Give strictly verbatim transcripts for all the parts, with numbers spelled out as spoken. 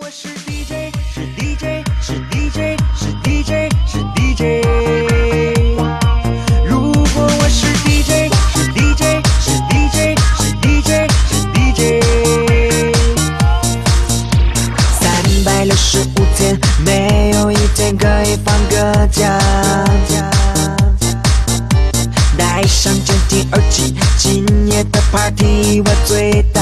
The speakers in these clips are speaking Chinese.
我是 D J， 是 D J， 是 D J， 是 D J， 是 D J。如果我是 D J， 是 D J， 是 D J， 是 D J， 是 D J。三百六十五天，没有一天可以放个假。戴上监听耳机，今夜的 party 我最大。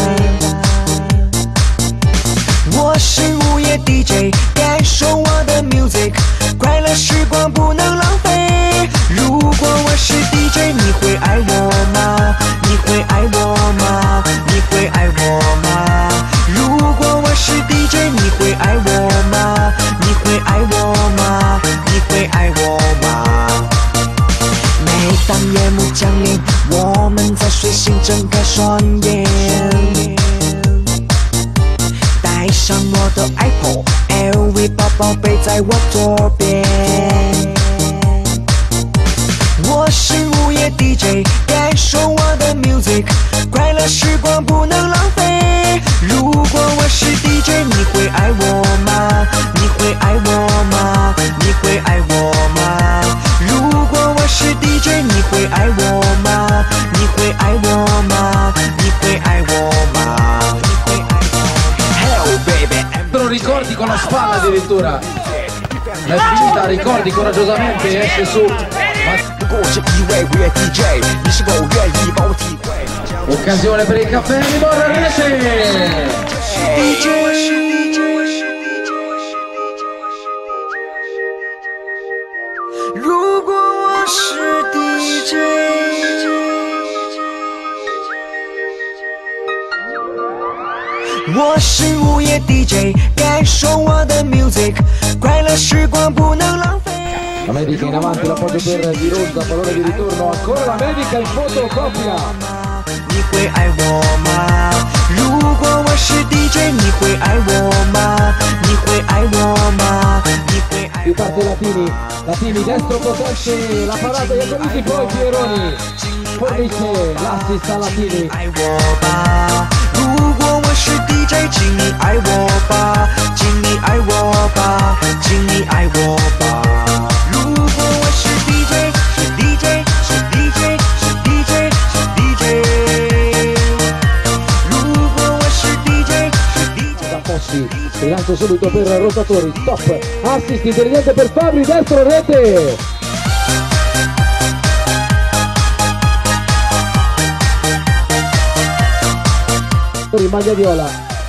我是午夜 D J， 感受我的 music， 快乐时光不能浪费。如果我是 D J， 你会爱我吗？你会爱我吗？你会爱我吗？如果我是 D J， 你会爱我吗？你会爱我吗？你会爱我吗？每当夜幕降临，我们在睡醒睁开双眼。带上我的 Apple，L V 包包背在我左边。我是午夜 D J， 感受我的 music， 快乐时光不能浪费。如果我是 D J， 你会爱我吗？你会爱我吗？你会爱我吗？如果我是 D J， 你会爱我吗？你会爱我吗？你会爱我吗？你会爱我吗？ Hello baby。 Te lo ricordi con la spalla addirittura? È finita, ricordi coraggiosamente, esce su. Occasione per il caffè di Borrarese. D J。如果我是 D J， 我是午夜 D J， 感受我的 music， 快乐时光不能浪费。 La medica in avanti, l'appoggio per Di Rosa, pallone di ritorno, ancora la medica in fotocopia. 你会爱我吗？如果我是 D J， 你会爱我吗？你会爱我吗？你会爱我吗？ Riparte Latini, Latini destro potente, la parata di Agonisi, poi Pieroni, fornisce l'assist a Latini. 爱我吧，如果我是 D J， 请你爱我吧，请你爱我吧，请你爱我吧。如果我是 D J， 是 D J， 是 D J， 是 D J， 是 D J。如果我是 D J， 是 D J。 Da Fossi, rilancio subito per Rotatori, stop, assist intelligente per Fabri, destro rete. In maglia viola.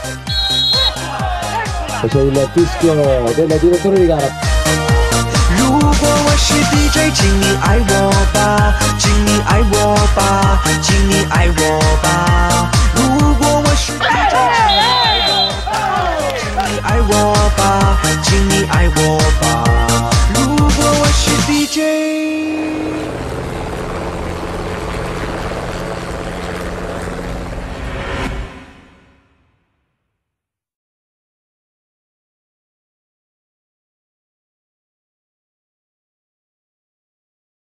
E c'è il fischio del direttore di gara. 如果我是 D J， 请你爱我吧，请你爱我吧，请你爱我吧。如果我是 D J， 请你爱我吧，请你爱我吧，请你爱我。